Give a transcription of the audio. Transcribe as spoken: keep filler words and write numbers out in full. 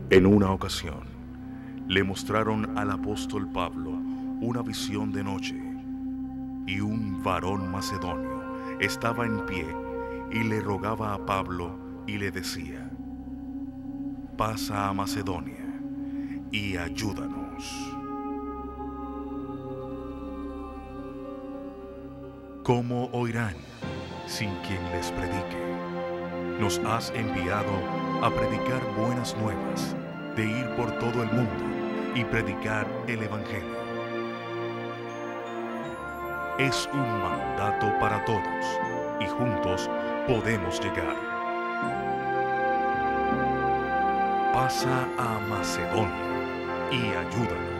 En una ocasión, le mostraron al apóstol Pablo una visión de noche, y un varón macedonio estaba en pie y le rogaba a Pablo y le decía: pasa a Macedonia y ayúdanos. ¿Cómo oirán sin quien les predique? Nos has enviado a predicar buenas nuevas, de ir por todo el mundo y predicar el Evangelio. Es un mandato para todos y juntos podemos llegar. Pasa a Macedonia y ayúdanos.